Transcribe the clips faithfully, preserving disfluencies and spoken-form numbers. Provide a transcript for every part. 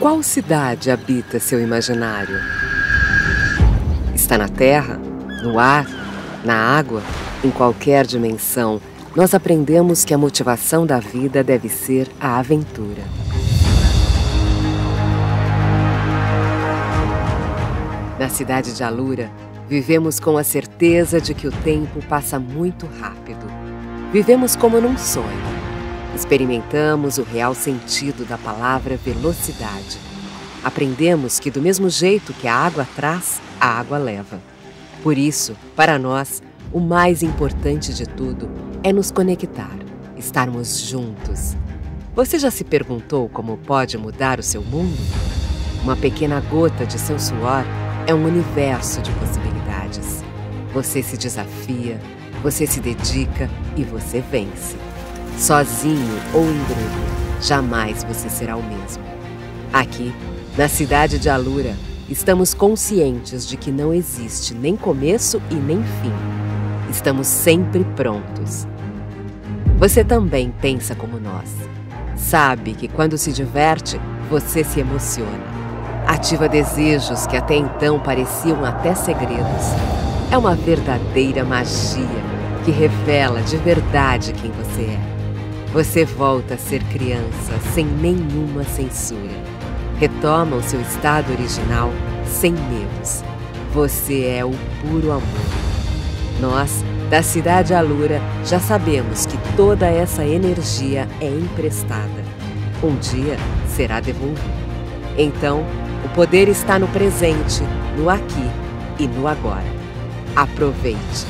Qual cidade habita seu imaginário? Está na terra, no ar, na água, em qualquer dimensão, nós aprendemos que a motivação da vida deve ser a aventura. Na cidade de Alura, vivemos com a certeza de que o tempo passa muito rápido. Vivemos como num sonho. Experimentamos o real sentido da palavra velocidade. Aprendemos que do mesmo jeito que a água traz, a água leva. Por isso, para nós, o mais importante de tudo é nos conectar, estarmos juntos. Você já se perguntou como pode mudar o seu mundo? Uma pequena gota de seu suor é um universo de possibilidades. Você se desafia, você se dedica e você vence. Sozinho ou em grupo, jamais você será o mesmo. Aqui, na cidade de Alura, estamos conscientes de que não existe nem começo e nem fim. Estamos sempre prontos. Você também pensa como nós. Sabe que quando se diverte, você se emociona. Ativa desejos que até então pareciam até segredos. É uma verdadeira magia que revela de verdade quem você é. Você volta a ser criança sem nenhuma censura. Retoma o seu estado original sem medos. Você é o puro amor. Nós, da cidade Alura, já sabemos que toda essa energia é emprestada. Um dia será devolvida. Então, o poder está no presente, no aqui e no agora. Aproveite!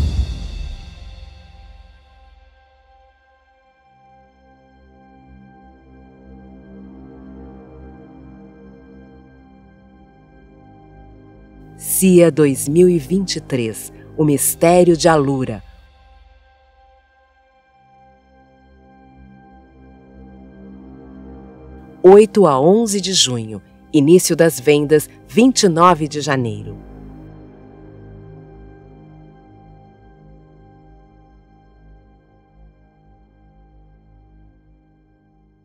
C I A dois mil e vinte e três, o mistério de Alura. oito a onze de junho, início das vendas vinte e nove de janeiro.